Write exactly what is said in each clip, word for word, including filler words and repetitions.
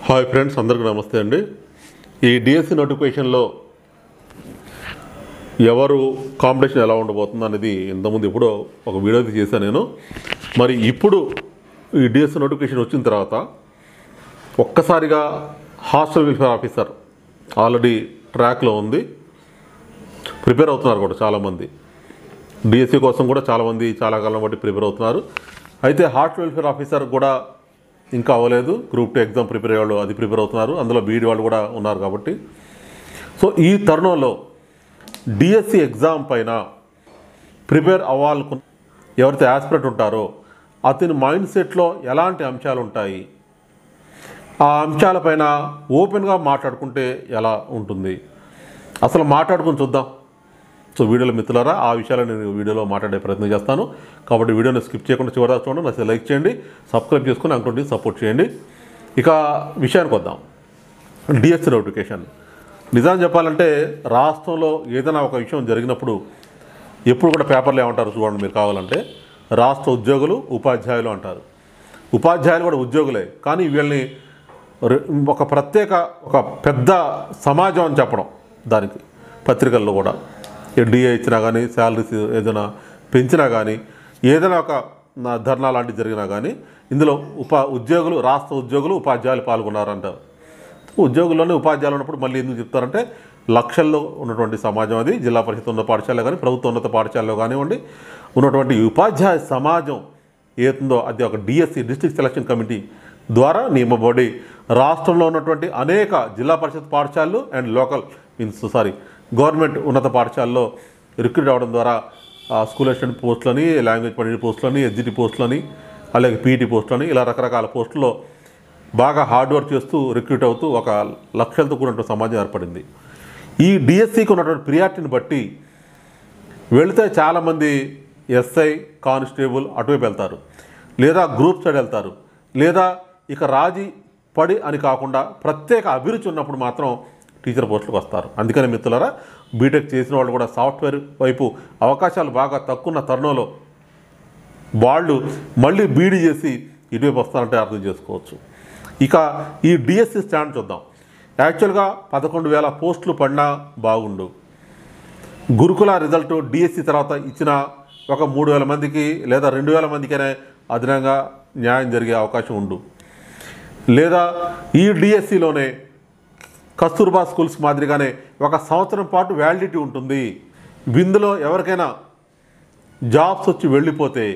Hi friends, అందరికీ నమస్తే అండి. ఈ డిఎస్సి నోటిఫికేషన్లో ఎవరు కాంపిటీషన్ ఎలా ఉండబోతుంది అనేది ఇంతకుముందు ఇప్పుడు ఒక వీడియో చేశాను నేను. మరి ఇప్పుడు ఈ డిఎస్సి నోటిఫికేషన్ వచ్చిన తర్వాత ఒక్కసారిగా హాస్టల్ వెల్ఫేర్ ఆఫీసర్ ఆల్రెడీ ట్రాక్లో ఉంది, ప్రిపేర్ అవుతున్నారు కూడా చాలామంది. డిఎస్సి కోసం కూడా చాలామంది చాలా కాలం బట్టి ప్రిపేర్ అవుతున్నారు. అయితే హాస్టల్ వెల్ఫేర్ ఆఫీసర్ కూడా ఇంకా అవ్వలేదు. గ్రూప్ టూ ఎగ్జామ్ ప్రిపేర్ అయ్యే వాళ్ళు అది ప్రిపేర్ అవుతున్నారు, అందులో బీఈడి వాళ్ళు కూడా ఉన్నారు. కాబట్టి సో ఈ తరుణంలో డిఎస్సి ఎగ్జామ్ పైన ప్రిపేర్ అవ్వాలను ఎవరైతే ఆస్పిరెంట్ ఉంటారో అతని మైండ్ సెట్లో ఎలాంటి అంశాలు ఉంటాయి, ఆ అంశాలపైన ఓపెన్గా మాట్లాడుకుంటే ఎలా ఉంటుంది, అసలు మాట్లాడుకుని చూద్దాం. సో వీడియోలో మిత్రులారా ఆ విషయాలు నేను వీడియోలో మాట్లాడే ప్రయత్నం చేస్తాను. కాబట్టి వీడియోని స్కిప్ చేయకుండా చివరిదాకా చూడండి, నచ్చితే లైక్ చేయండి, సబ్స్క్రైబ్ చేసుకుని అనుకుంటే సపోర్ట్ చేయండి. ఇక విషయానికి వద్దాం. డిఎస్సి నోటిఫికేషన్ నిజాన్ని చెప్పాలంటే రాష్ట్రంలో ఏదైనా ఒక విషయం జరిగినప్పుడు ఎప్పుడు కూడా పేపర్లు ఏమంటారు చూడండి, మీరు కావాలంటే రాష్ట్ర ఉద్యోగులు ఉపాధ్యాయులు అంటారు. ఉపాధ్యాయులు కూడా ఉద్యోగులే, కానీ వీళ్ళని ఒక ప్రత్యేక ఒక పెద్ద సమాజం అని చెప్పడం దానికి పత్రికల్లో కూడా డిఏ ఇచ్చినా కానీ, శాలరీస్ ఏదైనా పెంచినా కానీ, ఏదైనా ఒక ధర్నా లాంటివి జరిగినా కానీ ఇందులో ఉపా ఉద్యోగులు రాష్ట్ర ఉద్యోగులు ఉపాధ్యాయులు పాల్గొన్నారంటారు. ఉద్యోగుల్లోనే ఉపాధ్యాయులు ఉన్నప్పుడు మళ్ళీ ఎందుకు చెప్తారంటే లక్షల్లో ఉన్నటువంటి సమాజం అది. జిల్లా పరిషత్ ఉన్నత పాఠశాలలో కానీ, ప్రభుత్వ ఉన్నత పాఠశాలలో కానివ్వండి, ఉన్నటువంటి ఉపాధ్యాయ సమాజం ఏతుందో అది ఒక డిఎస్సి డిస్ట్రిక్ట్ సెలక్షన్ కమిటీ ద్వారా నియమబడి రాష్ట్రంలో ఉన్నటువంటి అనేక జిల్లా పరిషత్ పాఠశాలలు and local means sorry government ఉన్నత పాఠశాలలో రిక్రూట్ అవ్వడం ద్వారా స్కూల్ అసిస్టెంట్ పోస్టులని, లాంగ్వేజ్ పండిట్ పోస్టులని, ఎస్జిటి పోస్టులని, అలాగే పీఈటీ పోస్టులని, ఇలా రకరకాల పోస్టుల్లో బాగా హార్డ్ వర్క్ చేస్తూ రిక్రూట్ అవుతూ ఒక లక్ష్యాలతో కూడినటువంటి సమాజం ఏర్పడింది. ఈ డిఎస్సికి ఉన్నటువంటి ప్రియారిటీని బట్టి వెళితే చాలామంది ఎస్ఐ కానిస్టేబుల్ అటువైపు వెళ్తారు, లేదా గ్రూప్ సైడ్ వెళ్తారు, లేదా ఇక రాజీ పడి అని కాకుండా ప్రత్యేక అభిరుచి ఉన్నప్పుడు మాత్రం టీచర్ పోస్టులకు వస్తారు. అందుకని మిత్రులారా బీటెక్ చేసిన వాళ్ళు కూడా సాఫ్ట్వేర్ వైపు అవకాశాలు బాగా తక్కువ తరుణంలో వాళ్ళు మళ్ళీ బీడీ చేసి ఇటువైపు వస్తారంటే అర్థం చేసుకోవచ్చు. ఇక ఈ డిఎస్సి స్టాండ్ చూద్దాం. యాక్చువల్గా పదకొండు వేల పోస్టులు పడినా బాగుండు. గురుకుల రిజల్ట్ డిఎస్సి తర్వాత ఇచ్చిన ఒక మూడు వేల మందికి లేదా రెండు వేల మందికైనా అదనంగా న్యాయం జరిగే అవకాశం ఉండు. లేదా ఈ డిఎస్సిలోనే కస్తూర్బా స్కూల్స్ మాదిరిగానే ఒక సంవత్సరం పాటు వ్యాలిడిటీ ఉంటుంది. ఇందులో ఎవరికైనా జాబ్స్ వచ్చి వెళ్ళిపోతే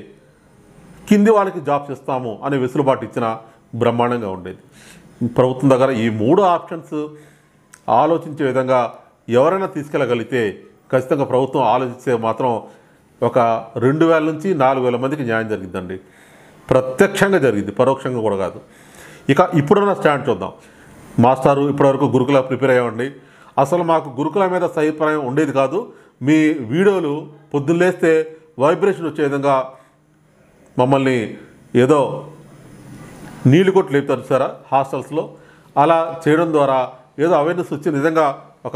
కింది వాళ్ళకి జాబ్స్ ఇస్తాము అనే వెసులుబాటు ఇచ్చిన బ్రహ్మాండంగా ఉండేది. ప్రభుత్వం దగ్గర ఈ మూడు ఆప్షన్స్ ఆలోచించే విధంగా ఎవరైనా తీసుకెళ్ళగలిగితే ఖచ్చితంగా ప్రభుత్వం ఆలోచిస్తే మాత్రం ఒక రెండు వేల నుంచి నాలుగు వేల మందికి న్యాయం జరిగిద్దండి. ప్రత్యక్షంగా జరిగింది, పరోక్షంగా కూడా కాదు. ఇక ఇప్పుడున్న స్టాండ్ చూద్దాం. మాస్టారు ఇప్పటివరకు గురుకుల ప్రిపేర్ అయ్యండి, అసలు మాకు గురుకుల మీద అభిప్రాయం ఉండేది కాదు, మీ వీడియోలు పొద్దున్నేస్తే వైబ్రేషన్ వచ్చే విధంగా మమ్మల్ని ఏదో నీళ్ళు కొట్టి లేపుతారు సారా హాస్టల్స్లో, అలా చేయడం ద్వారా ఏదో అవేర్నెస్ వచ్చి నిజంగా ఒక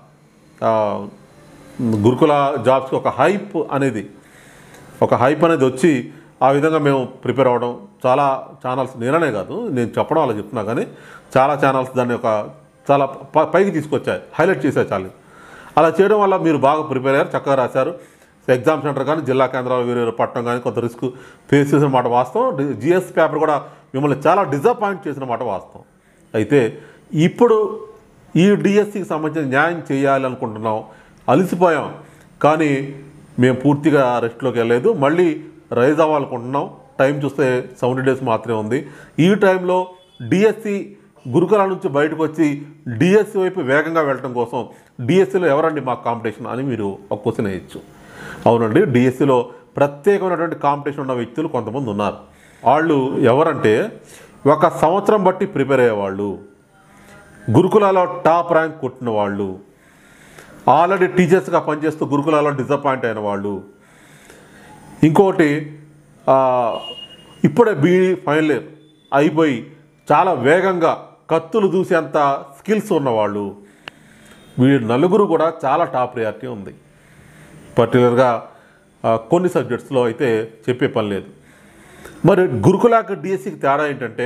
గురుకుల జాబ్స్కి ఒక హైప్ అనేది ఒక హైప్ అనేది వచ్చి ఆ విధంగా మేము ప్రిపేర్ అవ్వడం చాలా ఛానల్స్, నేననే కాదు నేను చెప్పడం అలా చెప్తున్నా కానీ చాలా ఛానల్స్ దాన్ని ఒక చాలా పైకి తీసుకొచ్చాయి, హైలైట్ చేశాయి చాలు. అలా చేయడం వల్ల మీరు బాగా ప్రిపేర్ అయ్యారు, చక్కగా రాశారు. ఎగ్జామ్ సెంటర్ కానీ జిల్లా కేంద్రాలు వేరే పట్టడం కానీ కొంత రిస్క్ ఫేస్ చేసిన మాట వాస్తవం. జిఎస్ పేపర్ కూడా మిమ్మల్ని చాలా డిసప్పాయింట్ చేసిన మాట వాస్తవం. అయితే ఇప్పుడు ఈ డిఎస్సికి సంబంధించిన న్యాయం చేయాలి అనుకుంటున్నాం, అలసిపోయాం, కానీ మేము పూర్తిగా రెస్ట్లోకి వెళ్ళలేదు, మళ్ళీ రైజ్ అవ్వాలనుకుంటున్నాం. టైం చూస్తే సెవెంటీ డేస్ మాత్రమే ఉంది. ఈ టైంలో డిఎస్సి గురుకుల నుంచి బయటకు వచ్చి డిఎస్సి వైపు వేగంగా వెళ్ళడం కోసం డిఎస్సిలో ఎవరండి మాకు కాంపిటీషన్ అని మీరు ఒక క్వశ్చన్ వేయచ్చు. అవునండి, డిఎస్సిలో ప్రత్యేకమైనటువంటి కాంపిటీషన్ ఉన్న వ్యక్తులు కొంతమంది ఉన్నారు. వాళ్ళు ఎవరంటే ఒక సంవత్సరం బట్టి ప్రిపేర్ అయ్యేవాళ్ళు, గురుకులలో టాప్ ర్యాంక్ కొట్టిన వాళ్ళు, ఆల్రెడీ టీచర్స్గా పనిచేస్తూ గురుకులలో డిసప్పాయింట్ అయిన వాళ్ళు, ఇంకోటి ఇప్పుడే బీఈ ఫైనల్ ఇయర్ అయిపోయి చాలా వేగంగా కత్తులు దూసేంత స్కిల్స్ ఉన్నవాళ్ళు, వీళ్ళు నలుగురు కూడా చాలా టాప్ ప్రియారిటీ ఉంది. పర్టికులర్గా కొన్ని సబ్జెక్ట్స్లో అయితే చెప్పే పని లేదు. మరి గురుకులాకి డిఎస్సికి తేడా ఏంటంటే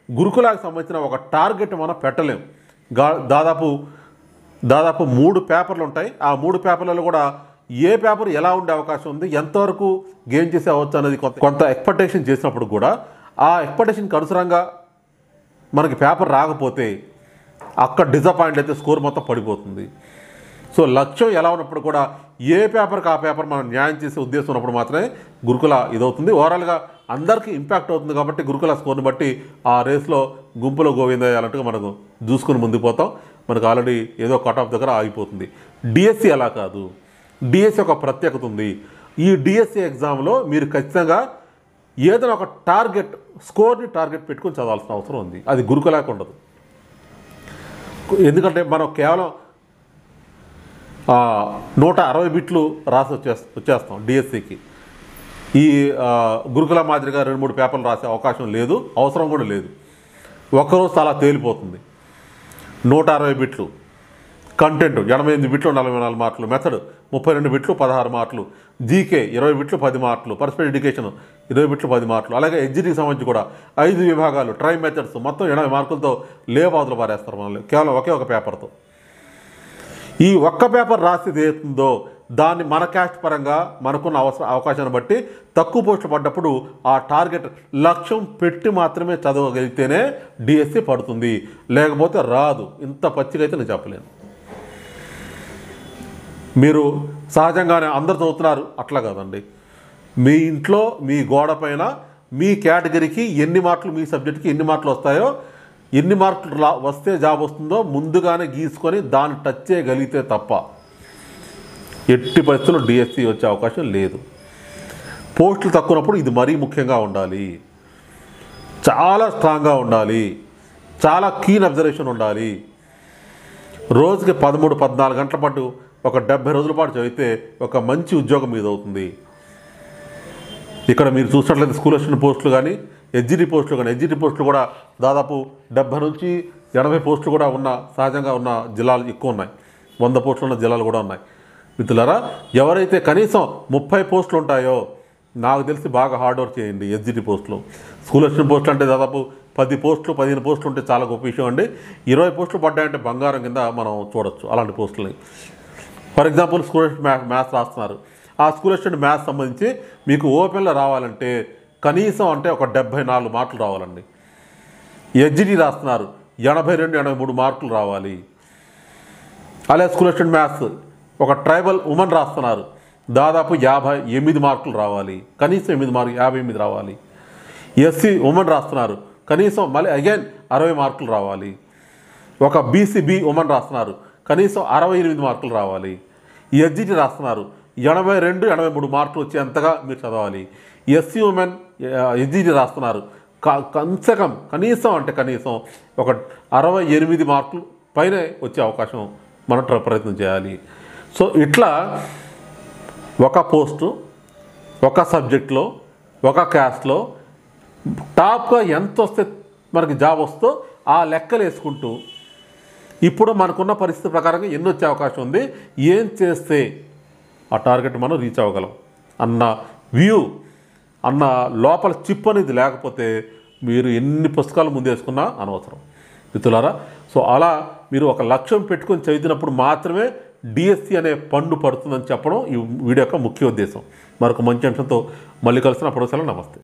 గురుకులాకి సంబంధించిన ఒక టార్గెట్ మనం పెట్టలేం. గా దాదాపు దాదాపు మూడు పేపర్లు ఉంటాయి. ఆ మూడు పేపర్లలో కూడా ఏ పేపర్ ఎలా ఉండే అవకాశం ఉంది, ఎంతవరకు గెయిన్ చేసే అవచ్చు అనేది కొంత కొంత ఎక్స్పెక్టేషన్ చేసినప్పుడు కూడా ఆ ఎక్స్పెక్టేషన్కి అనుసరంగా మనకి పేపర్ రాకపోతే అక్కడ డిసప్పాయింట్ అయితే స్కోర్ మొత్తం పడిపోతుంది. సో లక్ష్యం ఎలా ఉన్నప్పుడు కూడా ఏ పేపర్కి ఆ పేపర్ మనం న్యాయం చేసే ఉద్దేశం ఉన్నప్పుడు మాత్రమే గురుకుల ఇదవుతుంది. ఓవరాల్గా అందరికీ ఇంపాక్ట్ అవుతుంది కాబట్టి గురుకుల స్కోర్ని బట్టి ఆ రేస్లో గుంపులో గోవింద అన్నట్టుగా మనకు చూసుకుని ముందుకు పోతాం. మనకు ఆల్రెడీ ఏదో కట్ ఆఫ్ దగ్గర ఆగిపోతుంది. డిఎస్సి అలా కాదు. డిఎస్సి ఒక ప్రత్యేకత ఉంది. ఈ డిఎస్సి ఎగ్జామ్లో మీరు ఖచ్చితంగా ఏదైనా ఒక టార్గెట్ స్కోర్ని టార్గెట్ పెట్టుకొని చదవాల్సిన అవసరం ఉంది. అది గురుకులాకు ఉండదు. ఎందుకంటే మనం కేవలం నూట అరవై బిట్లు రాసి వచ్చే వచ్చేస్తాం డిఎస్సికి. ఈ గురుకుల మాదిరిగా రెండు మూడు పేపర్లు రాసే అవకాశం లేదు, అవసరం కూడా లేదు. ఒక్కరోజు చాలా తేలిపోతుంది. నూట అరవై బిట్లు కంటెంట్, ఎనభై ఎనిమిది బిట్లు నలభై నాలుగు మార్కులు, మెథడ్ ముప్పై రెండు బిట్లు పదహారు మార్కులు, జీకే ఇరవై బిట్లు పది మార్కులు, పర్సనల్ ఎడ్యుకేషన్ ఇరవై బిట్లు పది మార్కులు, అలాగే ఎగ్జిట్కి సంబంధించి కూడా ఐదు విభాగాలు, ట్రై మెథడ్స్ మొత్తం ఎనభై మార్కులతో లేబాదులు పారేస్తారు మనల్ని కేవలం ఒకే ఒక పేపర్తో. ఈ ఒక్క పేపర్ రాసేది ఏతుందో దాన్ని మన క్యాస్ట్ పరంగా మనకున్న అవసరం అవకాశాన్ని బట్టి తక్కువ పోస్టులు పడ్డప్పుడు ఆ టార్గెట్ లక్ష్యం పెట్టి మాత్రమే చదవగలిగితేనే డిఎస్సి పడుతుంది, లేకపోతే రాదు. ఇంత పచ్చిగా అయితే నేను చెప్పలేను. మీరు సహజంగానే అందరు చదువుతున్నారు అట్లా కాదండి. మీ ఇంట్లో మీ గోడ పైన మీ కేటగిరీకి ఎన్ని మార్కులు, మీ సబ్జెక్ట్కి ఎన్ని మార్కులు వస్తాయో, ఎన్ని మార్కులు రా వస్తే జాబ్ వస్తుందో ముందుగానే గీసుకొని దాన్ని టచ్ చేయగలిగితే తప్ప ఎట్టి పరిస్థితుల్లో డిఎస్సి వచ్చే అవకాశం లేదు. పోస్టులు తక్కువనప్పుడు ఇది మరీ ముఖ్యంగా ఉండాలి. చాలా స్ట్రాంగ్గా ఉండాలి. చాలా కీన్ అబ్జర్వేషన్ ఉండాలి. రోజుకి పదమూడు పద్నాలుగు గంటల పాటు ఒక డెబ్బై రోజుల పాటు చదివితే ఒక మంచి ఉద్యోగం మీద అవుతుంది. ఇక్కడ మీరు చూసినట్లయితే స్కూల్ అసిస్టెంట్ పోస్టులు కానీ, ఎస్జిటి పోస్టులు కానీ, ఎస్జిటి పోస్టులు కూడా దాదాపు డెబ్బై నుంచి ఎనభై పోస్టులు కూడా ఉన్న సహజంగా ఉన్న జిల్లాలు ఎక్కువ ఉన్నాయి. వంద పోస్టులు ఉన్న జిల్లాలు కూడా ఉన్నాయి. మిత్రులారా, ఎవరైతే కనీసం ముప్పై పోస్టులు ఉంటాయో నాకు తెలిసి బాగా హార్డ్ వర్క్ చేయండి. ఎస్జిటి పోస్టులు, స్కూల్ అసిస్టెంట్ పోస్టులు అంటే దాదాపు పది పోస్టులు పదిహేను పోస్టులు ఉంటే చాలా గొప్ప విషయం అండి. ఇరవై పోస్టులు పడ్డాయంటే బంగారం కింద మనం చూడొచ్చు అలాంటి పోస్టులని. For example school assistant math maths రాస్తున్నారు. ఆ స్కూల్ అసిస్టెంట్ మ్యాథ్స్ సంబంధించి మీకు ఓపెన్లో రావాలంటే కనీసం అంటే ఒక డెబ్బై నాలుగు మార్కులు రావాలండి. ఎస్జిటి రాస్తున్నారు, ఎనభై రెండు ఎనభై మూడు మార్కులు రావాలి. అలాగే స్కూల్ అసిస్టెంట్ మ్యాథ్స్ ఒక ట్రైబల్ ఉమెన్ రాస్తున్నారు, దాదాపు యాభై ఎనిమిది మార్కులు రావాలి. కనీసం ఎనిమిది మార్కులు యాభై ఎనిమిది రావాలి. ఎస్సీ ఉమెన్ రాస్తున్నారు, కనీసం మళ్ళీ అగైన్ అరవై మార్కులు రావాలి. ఒక బీసీబీ ఉమెన్ రాస్తున్నారు, కనీసం అరవై ఎనిమిది మార్కులు రావాలి. ఎస్జిటి రాస్తున్నారు, ఎనభై రెండు ఎనభై మూడు మార్కులు వచ్చేంతగా మీరు చదవాలి. ఎస్సీ ఉమెన్ ఎస్జిటి రాస్తున్నారు, కనీసం కనీసం అంటే కనీసం ఒక అరవై ఎనిమిది మార్కులు పైనే వచ్చే అవకాశం మనం ప్రయత్నం చేయాలి. సో ఇట్లా ఒక పోస్టు, ఒక సబ్జెక్ట్లో, ఒక క్యాస్ట్లో టాప్గా ఎంత వస్తే మనకి జాబ్ వస్తుందో ఆ లెక్కలు వేసుకుంటూ ఇప్పుడు మనకున్న పరిస్థితి ప్రకారంగా ఎన్ని వచ్చే అవకాశం ఉంది, ఏం చేస్తే ఆ టార్గెట్ మనం రీచ్ అవ్వగలం అన్న వ్యూ, అన్న లోపల చిప్ అనేది లేకపోతే మీరు ఎన్ని పుస్తకాలు ముందేసుకున్నా అనవసరం మిత్రులారా. సో అలా మీరు ఒక లక్ష్యం పెట్టుకొని చదివినప్పుడు మాత్రమే డిఎస్సి అనే పండు పడుతుందని చెప్పడం ఈ వీడియో యొక్క ముఖ్య ఉద్దేశం. మరొక మంచి అంశంతో మళ్ళీ కలిసిన అప్పుడు నమస్తే.